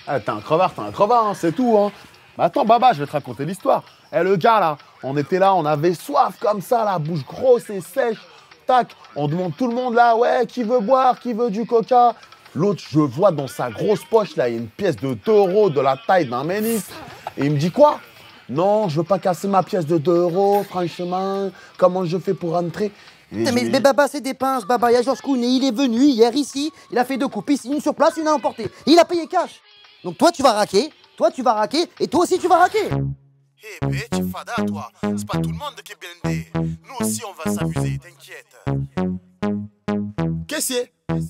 Ah, t'es un crevard, hein, c'est tout, hein. Bah attends, Baba, je vais te raconter l'histoire. Eh, le gars, là, on était là, on avait soif comme ça, la bouche grosse et sèche. Tac, on demande tout le monde là, ouais, qui veut boire, qui veut du coca. L'autre, je vois dans sa grosse poche, là, il y a une pièce de 2 € de la taille d'un ménis. Et il me dit quoi? Non, je veux pas casser ma pièce de 2 €, franchement. Comment je fais pour rentrer? Mais Baba, c'est des pinces, Baba. Il y a Georges Clooney, il est venu hier ici, il a fait 2 coupes ici, une sur place, une à emporter. Il a payé cash. Donc toi, tu vas raquer, et toi aussi, tu vas raquer. Hé, bitch, fada, toi. C'est pas tout le monde qui est blindé. Nous aussi, on va s'amuser, t'inquiète. Caissier.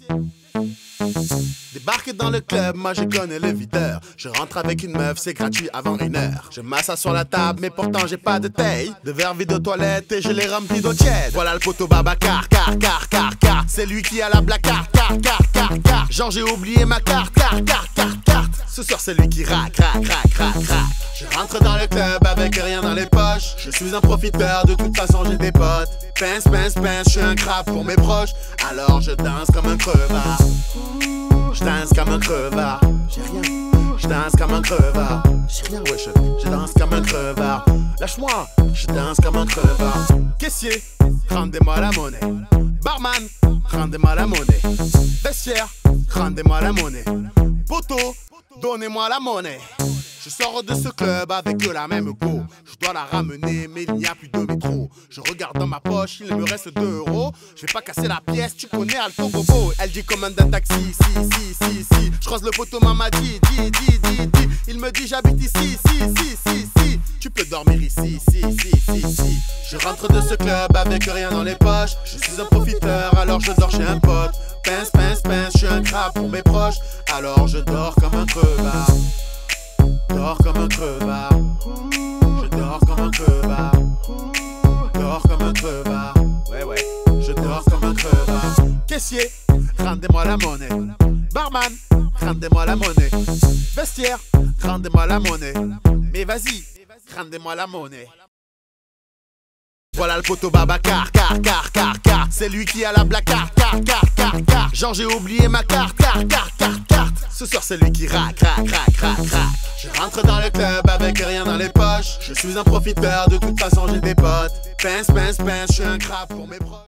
Débarqué dans le club, moi je connais le videur. Je rentre avec une meuf, c'est gratuit avant 1 heure. Je m'assois sur la table, mais pourtant j'ai pas de taille. De verre vide aux toilettes et je les remplis d'eau tiède. Voilà le poteau Baba car. C'est lui qui a la blague car. Genre j'ai oublié ma carte. Ce soir c'est lui qui rac. Je rentre dans le club avec rien dans les poches. Je suis un profiteur, de toute façon j'ai des potes. Pince, je suis un crabe pour mes proches. Alors je danse comme un crevard. Je danse comme un crevard. J'ai rien. Je danse comme un crevard. J'ai rien, wesh. Je danse comme un crevard. Lâche-moi. Je danse comme un crevard. Caissier, rendez-moi la monnaie. Barman, rendez-moi la monnaie. Vestiaire, rendez-moi la monnaie. Poteau, donnez-moi la monnaie. Je sors de ce club avec la même go. Je dois la ramener, mais il n'y a plus de métro. Je regarde dans ma poche, il me reste 2 €. Je vais pas casser la pièce, tu connais Alto Bobo. Elle dit commande un taxi, si. Je croise le poteau, maman dit. Il me dit j'habite ici, si. Tu peux dormir ici, si. Je rentre de ce club avec rien dans les poches. Je suis un profiteur, alors je dors chez un pote. Pince, je suis un crabe pour mes proches. Alors je dors comme un crevard. Dors comme un crevard. Je dors comme un crevard. Dors comme un crevard. Ouais. Je dors comme un crevard. Caissier, rendez-moi la monnaie. Barman, rendez-moi la monnaie. Vestiaire, rendez-moi la monnaie. Mais vas-y, rendez-moi la monnaie. Voilà le poteau Baba car. C'est lui qui a la blague car. Genre j'ai oublié ma carte. Ce soir c'est lui qui rac. Je rentre dans le club avec rien dans les poches. Je suis un profiteur, de toute façon j'ai des potes. Pince, je suis un crabe pour mes proches.